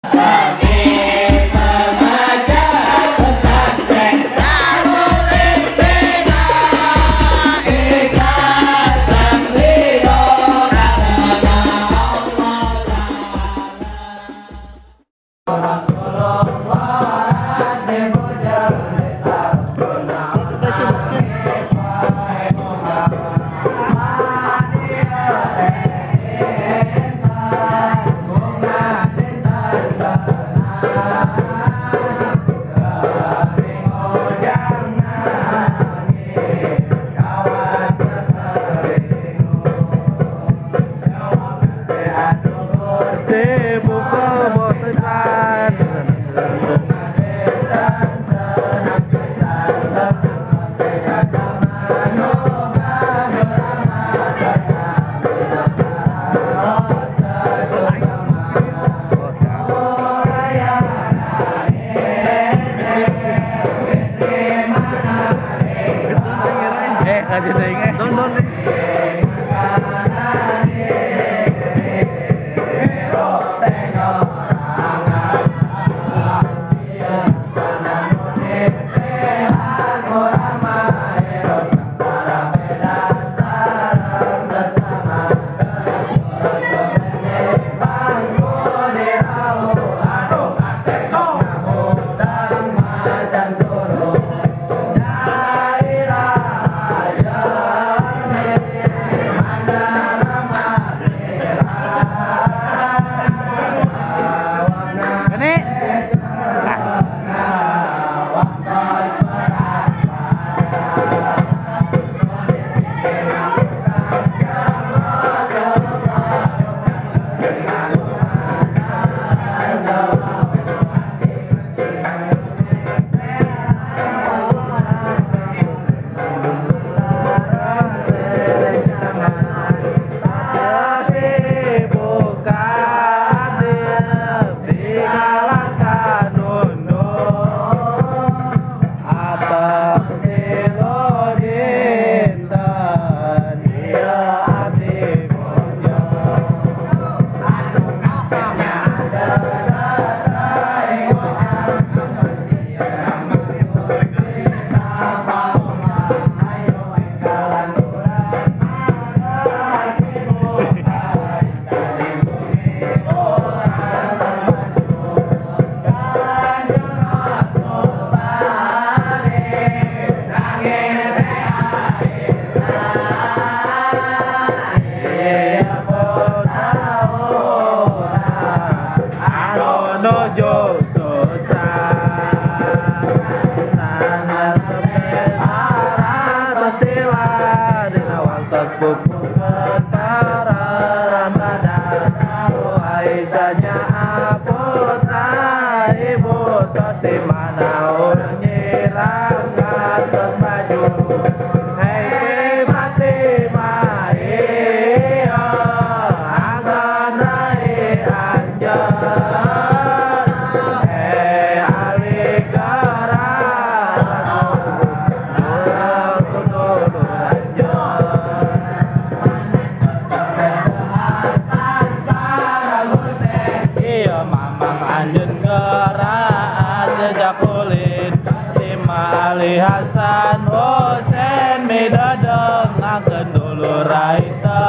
Hasan Hussein midadeng ngakeun dulurai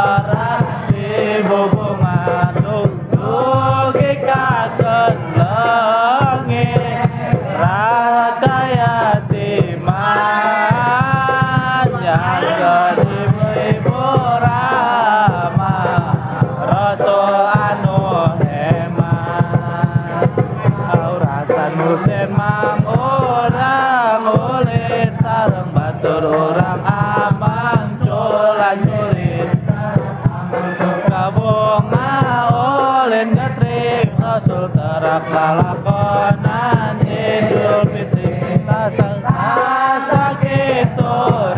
teras di bubungan dugi kakeun leungit rata yatiman jakeun ibu-ibu rama rasul anu hemat Hasan Hussein sareng batur urang amang culan curit kabunga ulin getrik rasul terak lalakonan Idul Fitri rasa kitu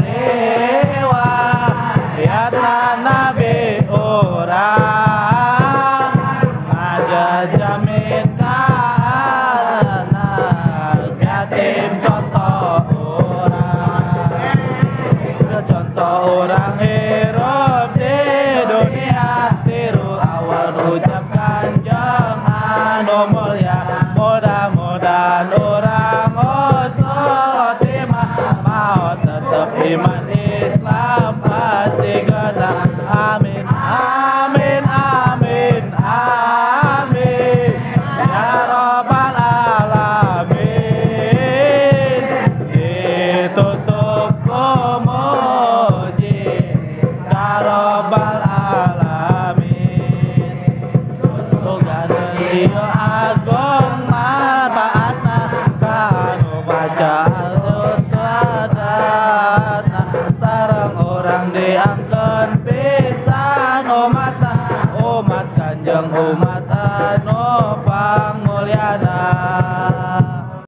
riwayatna nabi urang ngajajamin ka anak yatim contoh orang hirup di dunia tiru awal ucap kanjeng anu mulya ya mudah-mudahan orang husnul khotimah mau tetap iman Islam pasti kena amin amin amin amin ya robbal alamin ditutup memuji ya robbal alamin surga Rio agung manfaatna kanu baca terus sadat